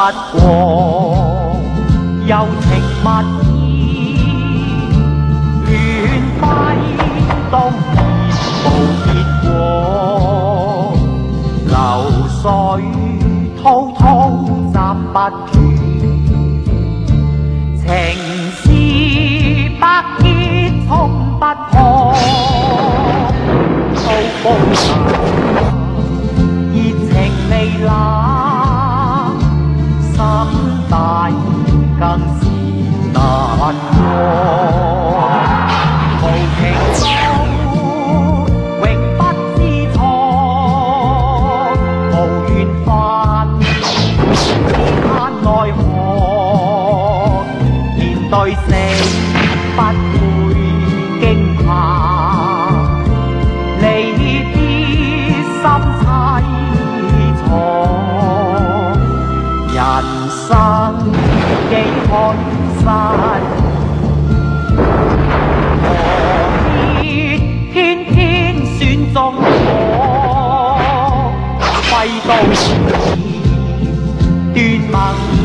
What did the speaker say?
過，柔情蜜意，亂揮都無結果，流水滔滔集不斷，情絲百結衝不破，刀鋒下熱情未冷，心大更是難過。無情路永不知錯，無緣分只盼奈何，面對死不會驚怕，離別心凄楚，人生幾虛實，何必偏偏選中我，揮刀斷盟。